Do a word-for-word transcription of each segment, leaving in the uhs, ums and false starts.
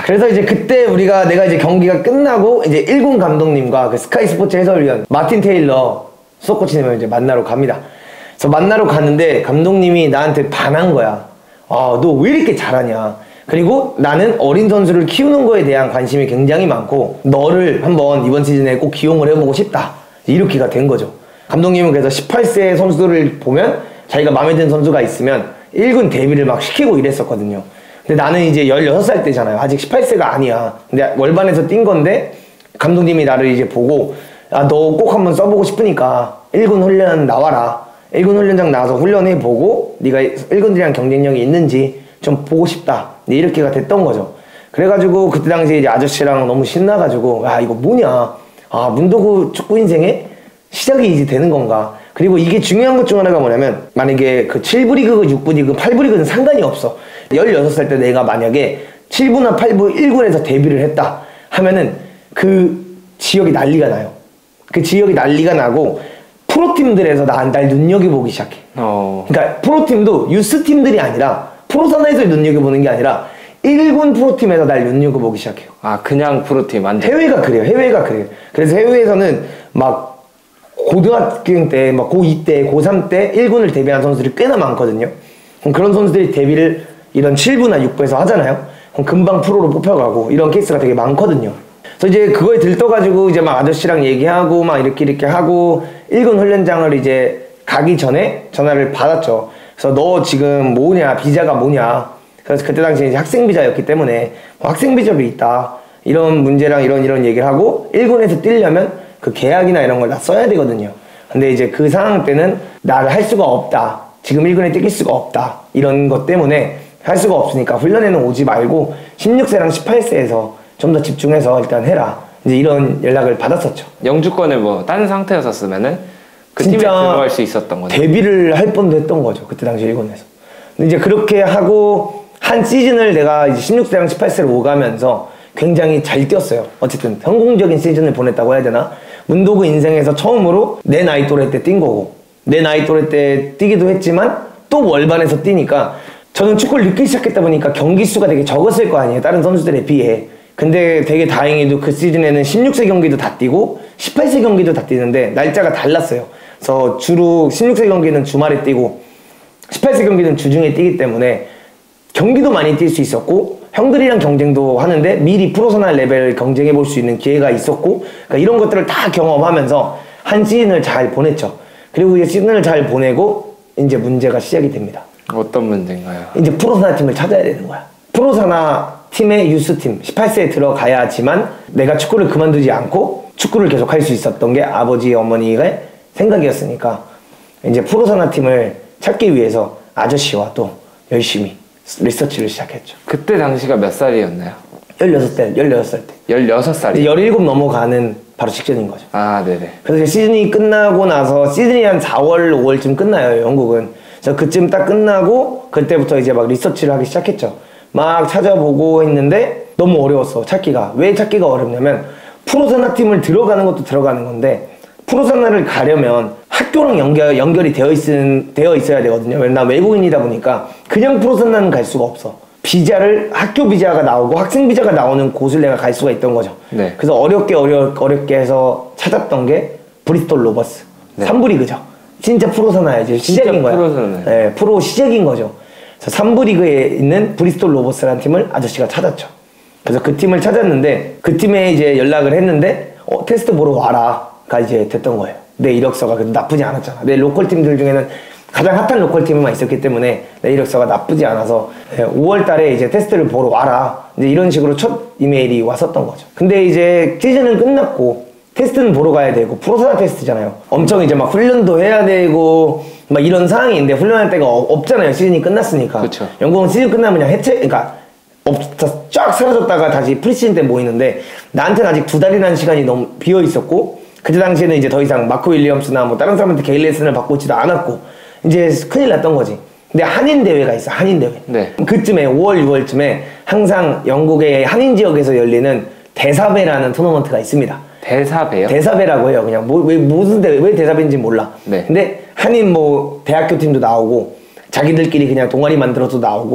그래서 이제 그때 우리가 내가 이제 경기가 끝나고 이제 일 군 감독님과 그 스카이 스포츠 해설위원 마틴 테일러 수석코치님을 이제 만나러 갑니다. 그래서 만나러 갔는데 감독님이 나한테 반한 거야. 아, 너 왜 이렇게 잘하냐. 그리고 나는 어린 선수를 키우는 거에 대한 관심이 굉장히 많고 너를 한번 이번 시즌에 꼭 기용을 해보고 싶다. 이렇게가 된 거죠. 감독님은 그래서 십팔 세 선수들을 보면 자기가 마음에 드는 선수가 있으면 일 군 데뷔를 막 시키고 이랬었거든요. 근데 나는 이제 열여섯 살 때잖아요. 아직 십팔 세가 아니야. 근데 월반에서 뛴 건데 감독님이 나를 이제 보고 아, 너 꼭 한번 써보고 싶으니까 일 군 훈련 나와라. 일 군 훈련장 나와서 훈련해보고 네가 일 군들이랑 경쟁력이 있는지 좀 보고 싶다. 이렇게가 됐던 거죠. 그래가지고 그때 당시에 이제 아저씨랑 너무 신나가지고 야, 이거 뭐냐. 아, 문도구 축구 인생의 시작이 이제 되는 건가. 그리고 이게 중요한 것 중 하나가 뭐냐면 만약에 그 칠 부 리그, 육 부 리그, 팔 부 리그는 상관이 없어. 열여섯 살 때 내가 만약에 칠 부나 팔 부, 일 군에서 데뷔를 했다 하면은 그 지역이 난리가 나요. 그 지역이 난리가 나고 프로팀들에서 나, 날 눈여겨보기 시작해. 어. 그러니까 프로팀도 유스팀들이 아니라 프로선에서 눈여겨보는 게 아니라 일 군 프로팀에서 날 눈여겨보기 시작해요. 아, 그냥 프로팀 완전. 해외가 그래요. 해외가 그래요. 그래서 해외에서는 막 고등학교 때, 막 고이 때, 고삼 때 일 군을 데뷔한 선수들이 꽤나 많거든요. 그럼 그런 선수들이 데뷔를 이런 칠 부나 육 부에서 하잖아요. 그럼 금방 프로로 뽑혀가고 이런 케이스가 되게 많거든요. 그래서 이제 그거에 들떠가지고 이제 막 아저씨랑 얘기하고 막 이렇게 이렇게 하고 일 군 훈련장을 이제 가기 전에 전화를 받았죠. 그래서 너 지금 뭐냐, 비자가 뭐냐. 그래서 그때 당시에 이제 학생 비자였기 때문에 뭐 학생 비자도 있다. 이런 문제랑 이런 이런 얘기를 하고 일 군에서 뛰려면 그 계약이나 이런 걸 다 써야 되거든요. 근데 이제 그 상황 때는 나를 할 수가 없다. 지금 일 군에 뛰길 수가 없다. 이런 것 때문에 할 수가 없으니까 훈련에는 오지 말고 십육 세랑 십팔 세에서 좀 더 집중해서 일단 해라. 이제 이런 연락을 받았었죠. 영주권을 뭐 딴 상태였었으면은 그 팀에 들어갈 수 있었던 거죠. 데뷔를 할 뻔도 했던 거죠. 그때 당시 일 군에서. 근데 이제 그렇게 하고 한 시즌을 내가 이제 십육 세랑 십팔 세를 오가면서 굉장히 잘 뛰었어요. 어쨌든 성공적인 시즌을 보냈다고 해야 되나? 문도구 인생에서 처음으로 내 나이 또래 때 뛴 거고 내 나이 또래 때 뛰기도 했지만 또 월반에서 뛰니까 저는 축구를 늦게 시작했다 보니까 경기 수가 되게 적었을 거 아니에요. 다른 선수들에 비해. 근데 되게 다행히도 그 시즌에는 십육 세 경기도 다 뛰고 십팔 세 경기도 다 뛰는데 날짜가 달랐어요. 그래서 주로 십육 세 경기는 주말에 뛰고 십팔 세 경기는 주중에 뛰기 때문에 경기도 많이 뛸 수 있었고 형들이랑 경쟁도 하는데 미리 프로선할 레벨을 경쟁해 볼 수 있는 기회가 있었고 그러니까 이런 것들을 다 경험하면서 한 시즌을 잘 보냈죠. 그리고 이제 시즌을 잘 보내고 이제 문제가 시작이 됩니다. 어떤 문제인가요? 이제 프로선화 팀을 찾아야 되는 거야. 프로선화 팀의 유스팀 십팔 세에 들어가야지만 내가 축구를 그만두지 않고 축구를 계속 할 수 있었던 게 아버지 어머니의 생각이었으니까 이제 프로선화 팀을 찾기 위해서 아저씨와 또 열심히 리서치를 시작했죠. 그때 당시가 몇 살이었나요? 열여섯 살, 열여섯 살 때. 열여섯 살이? 열일곱 넘어가는 바로 직전인 거죠. 아, 네네. 그래서 시즌이 끝나고 나서 시즌이 한 사월, 오월쯤 끝나요, 영국은. 그래서 그쯤 딱 끝나고 그때부터 이제 막 리서치를 하기 시작했죠. 막 찾아보고 했는데 너무 어려웠어, 찾기가. 왜 찾기가 어렵냐면 프로선화팀을 들어가는 것도 들어가는 건데 프로선화를 가려면 학교랑 연결, 연결이 되어, 있은, 되어 있어야 되거든요. 왜냐면 나 외국인이다 보니까 그냥 프로선화는 갈 수가 없어. 비자를 학교 비자가 나오고 학생 비자가 나오는 곳을 내가 갈 수가 있던 거죠. 네. 그래서 어렵게 어려, 어렵게 해서 찾았던 게 브리스톨 로버스. 네. 삼 부 리그죠. 진짜 프로선화야지. 시작인 거야. 프로선화. 네, 프로 시작인 거죠. 그래서 삼 부 리그에 있는 브리스톨 로버스라는 팀을 아저씨가 찾았죠. 그래서 그 팀을 찾았는데 그 팀에 이제 연락을 했는데 어, 테스트 보러 와라가 이제 됐던 거예요. 내 이력서가 그래도 나쁘지 않았잖아. 내 로컬 팀들 중에는 가장 핫한 로컬 팀만 있었기 때문에 내 이력서가 나쁘지 않아서 오월 달에 이제 테스트를 보러 와라. 이제 이런 식으로 첫 이메일이 왔었던 거죠. 근데 이제 시즌은 끝났고 테스트는 보러 가야 되고 프로선화 테스트잖아요. 엄청 이제 막 훈련도 해야 되고 막 이런 상황인데 훈련할 데가 없잖아요. 시즌이 끝났으니까. 그쵸. 영국은 시즌 끝나면 그냥 해체, 그러니까 없, 쫙 사라졌다가 다시 프리시즌 때 모이는데 나한테는 아직 두 달이라는 시간이 너무 비어 있었고 그때 당시에는 이제 더 이상 마코 윌리엄스나 뭐 다른 사람한테 게일 레슨을 받고 있지도 않았고 이제 큰일 났던 거지. 근데 한인 대회가 있어, 한인 대회. 네. 그쯤에 오월, 유월쯤에 항상 영국의 한인 지역에서 열리는 대사배라는 토너먼트가 있습니다. 대사배요? 대사배라고 해요. 그냥 뭐, 왜 무슨 대회, 왜 대사배인지 몰라. 네. 근데 한인 뭐 대학교 팀도 나오고 자기들끼리 그냥 동아리 만들어서 나오고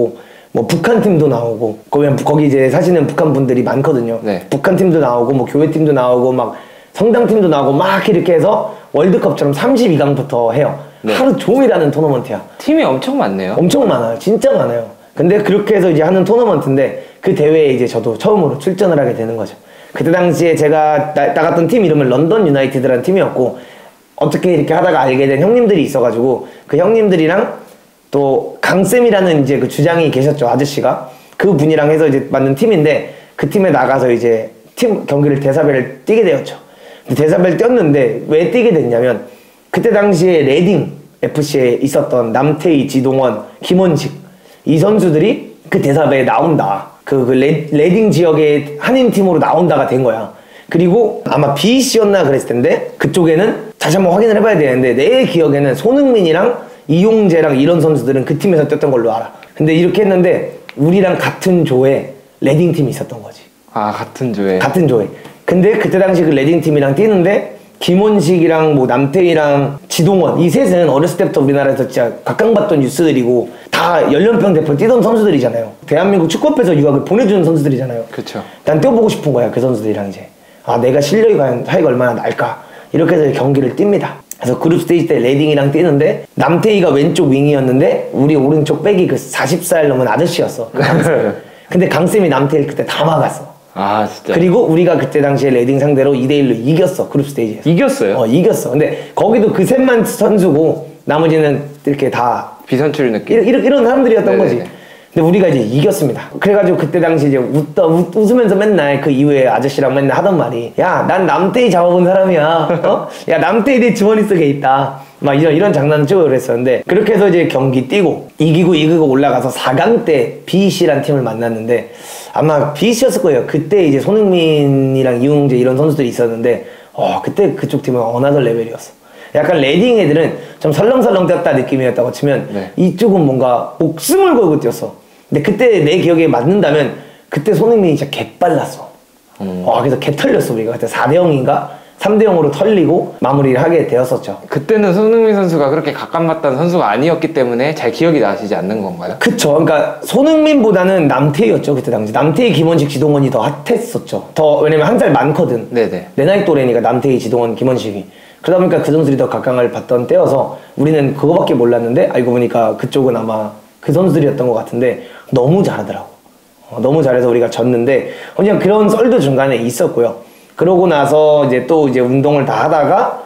뭐 북한 팀도 나오고 거기 거기 이제 사시는 북한 분들이 많거든요. 네. 북한 팀도 나오고 뭐 교회 팀도 나오고 막 성당 팀도 나오고 막 이렇게 해서 월드컵처럼 삼십이 강부터 해요. 네. 하루 종일 하는 토너먼트야. 팀이 엄청 많네요. 엄청 많아요. 진짜 많아요. 근데 그렇게 해서 이제 하는 토너먼트인데 그 대회에 이제 저도 처음으로 출전을 하게 되는 거죠. 그때 당시에 제가 나, 나갔던 팀 이름은 런던 유나이티드라는 팀이었고 어떻게 이렇게 하다가 알게 된 형님들이 있어가지고 그 형님들이랑 또 강쌤이라는 이제 그 주장이 계셨죠. 아저씨가 그 분이랑 해서 이제 만든 팀인데 그 팀에 나가서 이제 팀 경기를 대사배를 뛰게 되었죠. 근데 대사배를 뛰었는데 왜 뛰게 됐냐면 그때 당시에 레딩 에프씨에 있었던 남태희, 지동원, 김원식 이 선수들이 그 대사배에 나온다. 그, 그 레, 레딩 지역의 한인팀으로 나온다가 된 거야. 그리고 아마 비씨였나 그랬을 텐데 그쪽에는 다시 한번 확인을 해봐야 되는데 내 기억에는 손흥민이랑 이용재랑 이런 선수들은 그 팀에서 뛰었던 걸로 알아. 근데 이렇게 했는데 우리랑 같은 조에 레딩 팀이 있었던 거지. 아, 같은 조에. 같은 조에. 근데 그때 당시 그 레딩 팀이랑 뛰는데 김원식이랑 뭐 남태희랑 지동원 이 셋은 어렸을 때부터 우리나라에서 진짜 각광받던 뉴스들이고 다 연령평 대표 뛰던 선수들이잖아요. 대한민국 축구협회에서 유학을 보내주는 선수들이잖아요. 그쵸. 난 뛰어보고 싶은 거야 그 선수들이랑 이제. 아 내가 실력이 과연 차이가 얼마나 날까 이렇게 해서 경기를 뜁니다. 그래서 그룹 스테이지 때 레딩이랑 뛰는데 남태희가 왼쪽 윙이었는데 우리 오른쪽 백이 그 마흔 살 넘은 아저씨였어. 그 강쌤. 근데 강쌤이 남태희를 그때 다 막았어. 아 진짜. 그리고 우리가 그때 당시에 레딩 상대로 이 대 일로 이겼어. 그룹 스테이지에서. 이겼어요? 어 이겼어. 근데 거기도 그 셋만 선수고 나머지는 이렇게 다 비선출 느낌. 이런, 이런 사람들이었던 네네네. 거지. 근데 우리가 이제 이겼습니다. 그래가지고 그때 당시 이제 웃다, 웃, 웃으면서 맨날 그 이후에 아저씨랑 맨날 하던 말이 야, 난 남태희 잡아본 사람이야. 어? 야, 남태희 내 주머니 속에 있다. 막 이런, 이런 장난을 치고 그랬었는데 그렇게 해서 이제 경기 뛰고 이기고 이기고 올라가서 사 강 때 비씨란 팀을 만났는데 아마 비씨였을 거예요. 그때 이제 손흥민이랑 이용재 이런 선수들이 있었는데 어, 그때 그쪽 팀은 어나더 레벨이었어. 약간 레딩 애들은 좀 설렁설렁 뛰었다 느낌이었다고 치면 네. 이쪽은 뭔가 목숨을 걸고 뛰었어. 근데 그때 내 기억에 맞는다면 그때 손흥민이 진짜 개빨랐어. 음. 와, 그래서 개 털렸어 우리가. 그때 사 대 영인가 삼 대 영으로 털리고 마무리를 하게 되었었죠. 그때는 손흥민 선수가 그렇게 각광받던 선수가 아니었기 때문에 잘 기억이 나시지 않는 건가요? 그쵸. 그러니까 손흥민보다는 남태희였죠 그때 당시. 남태희, 김원식, 지동원이 더 핫했었죠. 더 왜냐면 한 살 많거든. 네네. 내 나이 또래니까 남태희, 지동원, 김원식이. 그러다 보니까 그 선수들이 더 각광을 받던 때여서 우리는 그거밖에 몰랐는데 알고 보니까 그쪽은 아마 그 선수들이었던 것 같은데 너무 잘하더라고. 어, 너무 잘해서 우리가 졌는데 그냥 그런 썰도 중간에 있었고요. 그러고 나서 이제 또 이제 운동을 다 하다가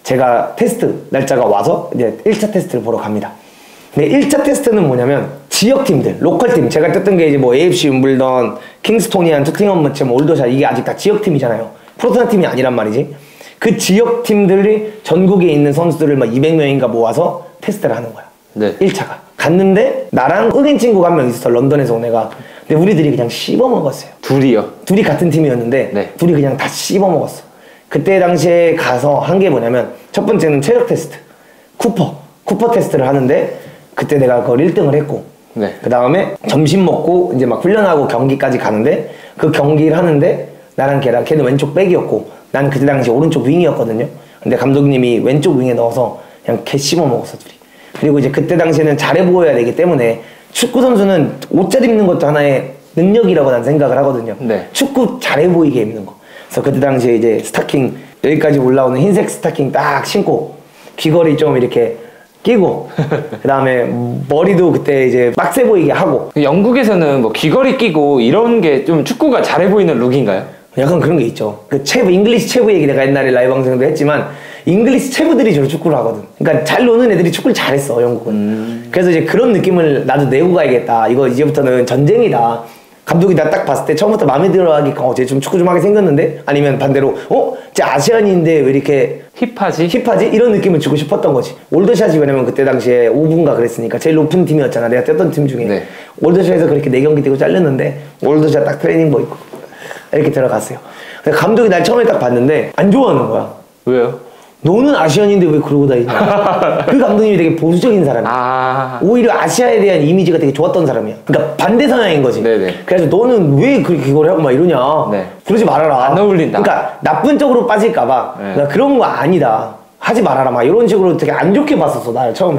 제가 테스트 날짜가 와서 이제 일 차 테스트를 보러 갑니다. 근데 일 차 테스트는 뭐냐면 지역팀들, 로컬팀. 제가 뛰었던 게 이제 뭐 에이에프씨 윈블던, 킹스토니안, 토팅엄 머치, 뭐 올더샷 이게 아직 다 지역팀이잖아요. 프로토나 팀이 아니란 말이지. 그 지역팀들이 전국에 있는 선수들을 막 이백 명인가 모아서 테스트를 하는 거야. 네. 일 차가. 갔는데 나랑 흑인 친구가 한 명 있었어. 런던에서 온 애가. 근데 우리들이 그냥 씹어먹었어요. 둘이요? 둘이 같은 팀이었는데 네. 둘이 그냥 다 씹어먹었어. 그때 당시에 가서 한 게 뭐냐면 첫 번째는 체력 테스트. 쿠퍼. 쿠퍼 테스트를 하는데 그때 내가 그걸 일 등을 했고 네. 그 다음에 점심 먹고 이제 막 훈련하고 경기까지 가는데 그 경기를 하는데 나랑 걔랑 걔는 왼쪽 백이었고 나는 그때 당시 오른쪽 윙이었거든요. 근데 감독님이 왼쪽 윙에 넣어서 그냥 개 씹어 먹었어 둘이. 그리고 이제 그때 당시에는 잘해 보여야 되기 때문에 축구 선수는 옷 잘 입는 것도 하나의 능력이라고 난 생각을 하거든요. 네. 축구 잘해 보이게 입는 거. 그래서 그때 당시에 이제 스타킹 여기까지 올라오는 흰색 스타킹 딱 신고 귀걸이 좀 이렇게 끼고 그 다음에 머리도 그때 이제 빡세 보이게 하고. 영국에서는 뭐 귀걸이 끼고 이런 게 좀 축구가 잘해 보이는 룩인가요? 약간 그런 게 있죠. 그 체부, 잉글리시 체부 얘기 내가 옛날에 라이브 방송도 했지만 잉글리시 체부들이 주로 축구를 하거든. 그러니까 잘 노는 애들이 축구를 잘했어 영국은. 음. 그래서 이제 그런 느낌을 나도 내고 가야겠다. 이거 이제부터는 전쟁이다. 감독이 나 딱 봤을 때 처음부터 마음에 들어하니까 어, 쟤 좀 축구 좀 하게 생겼는데? 아니면 반대로 어? 쟤 아시안인데 왜 이렇게 힙하지? 힙하지? 이런 느낌을 주고 싶었던 거지. 올드샷이 왜냐면 그때 당시에 오 분가 그랬으니까 제일 높은 팀이었잖아. 내가 뛰었던 팀 중에. 네. 올드샷에서 그렇게 네 경기 뛰고 잘렸는데 올드샷 딱 트레이닝복 입고 이렇게 들어갔어요. 근데 감독이 날 처음에 딱 봤는데 안 좋아하는 거야. 왜요? 너는 아시안인데 왜 그러고 다니냐. 그 감독님이 되게 보수적인 사람이야. 아. 오히려 아시아에 대한 이미지가 되게 좋았던 사람이야. 그러니까 반대 성향인 거지. 네네. 그래서 너는 왜 그렇게 그걸 하고 막 이러냐. 네. 그러지 말아라. 안 어울린다. 그러니까 나쁜 쪽으로 빠질까봐 네. 그러니까 그런 거 아니다. 하지 말아라. 막 이런 식으로 되게 안 좋게 봤었어. 나를 처음에.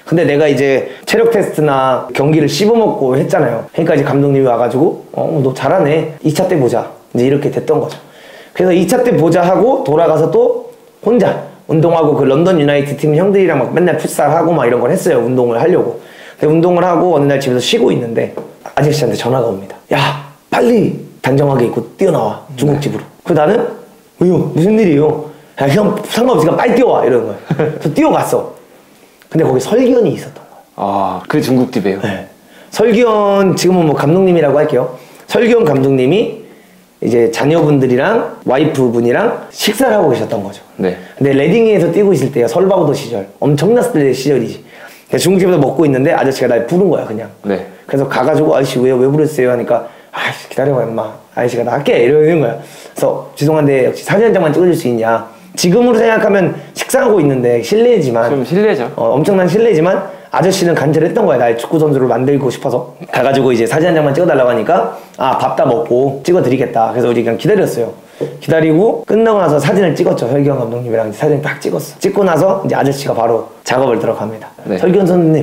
근데 내가 이제 체력 테스트나 경기를 씹어먹고 했잖아요. 그러니까 이제 감독님이 와가지고 어, 너 잘하네. 이 차 때 보자. 이제 이렇게 됐던 거죠. 그래서 이 차 때 보자 하고 돌아가서 또 혼자 운동하고 그 런던 유나이티드 팀 형들이랑 막 맨날 풋살하고 막 이런 걸 했어요. 운동을 하려고. 근데 운동을 하고 어느 날 집에서 쉬고 있는데 아저씨한테 전화가 옵니다. 야 빨리 단정하게 입고 뛰어나와 중국집으로. 그 나는 왜요? 무슨 일이에요? 야 형 상관없으니까 빨리 뛰어와 이러는 거예요. 그래서 뛰어갔어. 근데 거기 설기현이 있었던 거예요. 아, 그 중국집이에요? 네. 설기현 지금은 뭐 감독님이라고 할게요. 설기현 감독님이 이제 자녀분들이랑 와이프분이랑 식사를 하고 계셨던 거죠. 네. 근데 레딩에서 뛰고 있을 때요. 설바우더 시절. 엄청났을 때 시절이지. 중국집에서 먹고 있는데 아저씨가 날 부른 거야 그냥. 네. 그래서 가가지고 아저씨 왜요? 왜 부르세요? 하니까 아저씨 기다려봐 임마. 아저씨가 나 할게 이러는 거야. 그래서 죄송한데 역시 사진 한 장만 찍어줄 수 있냐. 지금으로 생각하면 식사하고 있는데 실례지만 좀 실례죠. 어, 엄청난 실례지만 아저씨는 간절했던 거야. 날 축구 선수로 만들고 싶어서. 가가지고 이제 사진 한 장만 찍어달라고 하니까 아 밥 다 먹고 찍어드리겠다. 그래서 우리 그냥 기다렸어요. 기다리고 끝나고 나서 사진을 찍었죠. 설기현 감독님이랑 사진 딱 찍었어. 찍고 나서 이제 아저씨가 바로 작업을 들어갑니다. 네. 설기현 선수님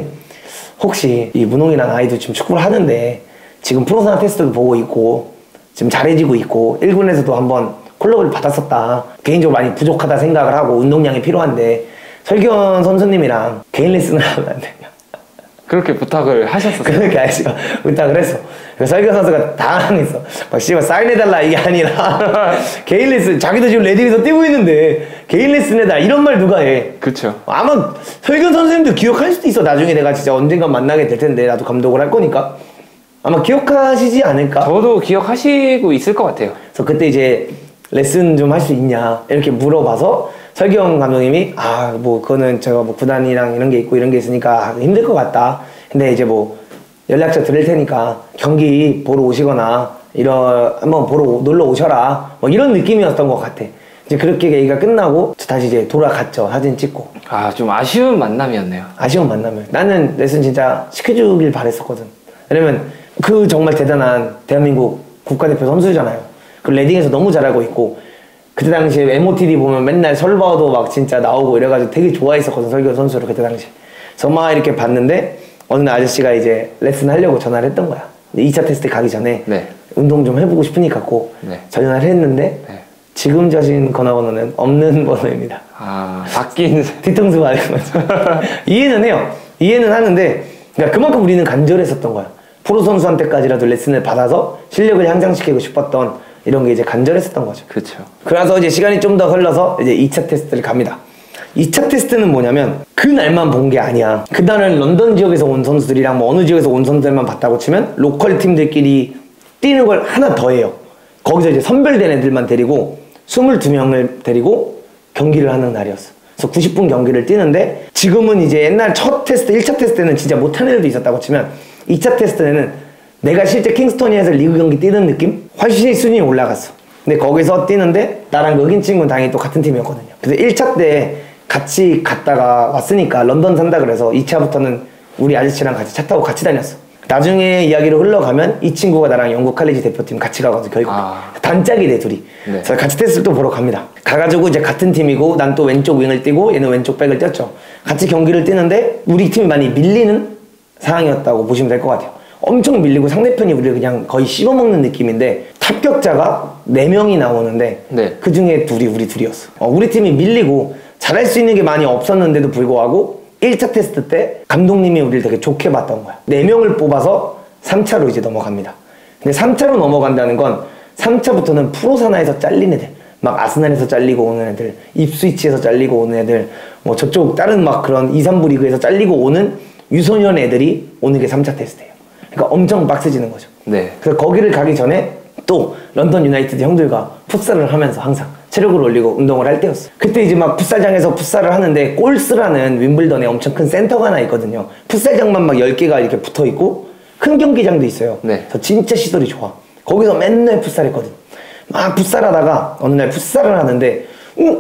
혹시 이 문홍이라는 아이도 지금 축구를 하는데 지금 프로선화 테스트도 보고 있고 지금 잘해지고 있고 일 군에서도 한번 콜업을 받았었다. 개인적으로 많이 부족하다 생각을 하고 운동량이 필요한데 설기현 선수님이랑 개인 레슨을 하면 안 되냐. 그렇게 부탁을 하셨었어요? 그렇게 아저씨가 부탁을 했어. 그래서 설기현 선수가 당황했어. 막 씨발 사인해달라 이게 아니라 개인 레슨 자기도 지금 레딩에서 뛰고 있는데 개인 레슨 해달라 이런 말 누가 해. 그쵸. 아마 설기현 선생님도 기억할 수도 있어. 나중에 내가 진짜 언젠가 만나게 될 텐데 나도 감독을 할 거니까 아마 기억하시지 않을까? 저도 기억하시고 있을 것 같아요. 그래서 그때 이제 레슨 좀 할 수 있냐 이렇게 물어봐서 설기현 감독님이 아 뭐 그거는 제가 뭐 구단이랑 이런 게 있고 이런 게 있으니까 힘들 것 같다. 근데 이제 뭐 연락처 드릴 테니까 경기 보러 오시거나 이런 한번 보러 오, 놀러 오셔라 뭐 이런 느낌이었던 것 같아. 이제 그렇게 얘기가 끝나고 다시 이제 돌아갔죠. 사진 찍고. 아, 좀 아쉬운 만남이었네요. 아쉬운 만남을. 나는 레슨 진짜 시켜주길 바랬었거든. 왜냐면 그 정말 대단한 대한민국 국가대표 선수잖아요. 그 레딩에서 너무 잘하고 있고 그때 당시에 엠오티디 보면 맨날 설바도 막 진짜 나오고 이래가지고 되게 좋아했었거든. 설기현 선수를 그때 당시에. 그래서 막 이렇게 봤는데 어느 날 아저씨가 이제 레슨 하려고 전화를 했던 거야. 이 차 테스트 가기 전에 네. 운동 좀 해보고 싶으니까 꼭 네. 전화를 했는데 네. 지금 자신 전화번호는 없는 번호입니다. 아, 바뀐. 뒤통수 맞은 거죠. 이해는 해요. 이해는 하는데 그러니까 그만큼 우리는 간절했었던 거야. 프로 선수한테까지라도 레슨을 받아서 실력을 향상시키고 싶었던 이런 게 이제 간절했었던 거죠. 그쵸. 그래서 이제 시간이 좀 더 흘러서 이제 이 차 테스트를 갑니다. 이 차 테스트는 뭐냐면 그날만 본 게 아니야. 그날은 런던 지역에서 온 선수들이랑 뭐 어느 지역에서 온 선수들만 봤다고 치면 로컬 팀들끼리 뛰는 걸 하나 더 해요. 거기서 이제 선별된 애들만 데리고 스물두 명을 데리고 경기를 하는 날이었어. 그래서 구십 분 경기를 뛰는데 지금은 이제 옛날 첫 테스트, 일 차 테스트는 진짜 못하는 애들도 있었다고 치면 이 차 테스트는 내가 실제 킹스토니에서 리그 경기 뛰는 느낌? 훨씬 순위이 올라갔어. 근데 거기서 뛰는데 나랑 그 흑인 친구는 당연히 또 같은 팀이었거든요. 그래서 일 차 때 같이 갔다가 왔으니까 런던 산다 그래서 이 차부터는 우리 아저씨랑 같이 차 타고 같이 다녔어. 나중에 이야기로 흘러가면 이 친구가 나랑 영국 칼리지 대표팀 같이 가거든. 결국 아. 단짝이네 둘이. 네. 그래서 같이 테스트를 또 보러 갑니다. 가가지고 이제 같은 팀이고 난 또 왼쪽 윙을 뛰고 얘는 왼쪽 백을 뛰었죠. 같이 경기를 뛰는데 우리 팀이 많이 밀리는 상황이었다고 보시면 될 것 같아요. 엄청 밀리고 상대편이 우리를 그냥 거의 씹어먹는 느낌인데 합격자가 네 명이 나오는데 네. 그 중에 둘이 우리 둘이었어. 어, 우리 팀이 밀리고 잘할 수 있는 게 많이 없었는데도 불구하고 일 차 테스트 때 감독님이 우리를 되게 좋게 봤던 거야. 네 명을 뽑아서 삼 차로 이제 넘어갑니다. 근데 삼 차로 넘어간다는 건 삼 차부터는 프로사나에서 잘린 애들, 막 아스날에서 잘리고 오는 애들, 입스위치에서 잘리고 오는 애들, 뭐 저쪽 다른 막 그런 이, 삼부 리그에서 잘리고 오는 유소년 애들이 오는 게 삼 차 테스트예요. 그러니까 엄청 빡세지는 거죠. 네. 그래서 거기를 가기 전에 또 런던 유나이티드 형들과 풋살을 하면서 항상 체력을 올리고 운동을 할 때였어. 그때 이제 막 풋살장에서 풋살을 하는데 골스라는 윈블던에 엄청 큰 센터가 하나 있거든요. 풋살장만 막 열 개가 이렇게 붙어 있고 큰 경기장도 있어요. 네. 그래서 진짜 시설이 좋아. 거기서 맨날 풋살했거든. 막 풋살하다가 어느 날 풋살을 하는데 어?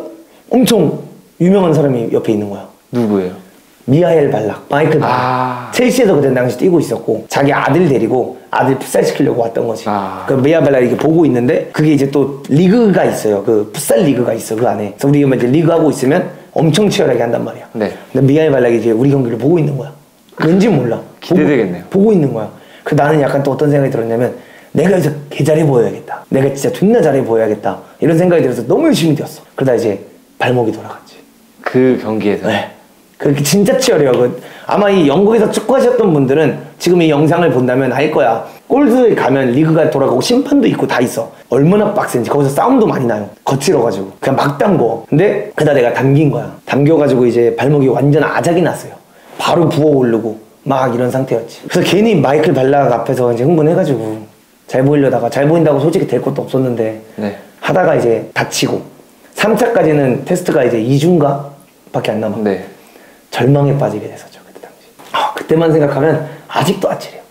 엄청 유명한 사람이 옆에 있는 거야. 누구예요? 미하엘 발락, 마이클 발락. 아. 첼시에서 그때 당시 뛰고 있었고 자기 아들 데리고 아들 풋살 시키려고 왔던 거지. 아. 그 미하엘 발락이 이렇게 보고 있는데 그게 이제 또 리그가 있어요. 그 풋살 리그가 있어 그 안에. 그래서 우리가 이제 리그 하고 있으면 엄청 치열하게 한단 말이야. 네. 근데 미하엘 발락이 이제 우리 경기를 보고 있는 거야. 왠지 몰라. 기대되겠네요. 보고, 보고 있는 거야. 그 나는 약간 또 어떤 생각이 들었냐면 내가 여기서 개 잘해 보여야겠다. 내가 진짜 존나 잘해 보여야겠다. 이런 생각이 들어서 너무 열심히 뛰었어. 그러다 이제 발목이 돌아갔지. 그 경기에서. 네. 그게 진짜 치열해요. 그 아마 이 영국에서 축구하셨던 분들은 지금 이 영상을 본다면 알 거야. 골드에 가면 리그가 돌아가고 심판도 있고 다 있어. 얼마나 빡센지. 거기서 싸움도 많이 나요. 거칠어가지고. 그냥 막 담궈. 근데 그다 내가 담긴 거야. 담겨가지고 이제 발목이 완전 아작이 났어요. 바로 부어오르고 막 이런 상태였지. 그래서 괜히 마이클 발락 앞에서 이제 흥분해가지고 잘 보이려다가 잘 보인다고 솔직히 될 것도 없었는데 네. 하다가 이제 다치고 삼 차까지는 테스트가 이제 이 주인가 밖에 안 남았고 네. 절망에 빠지게 됐었죠. 그때 당시. 아, 그때만 생각하면 아직도 아찔해요.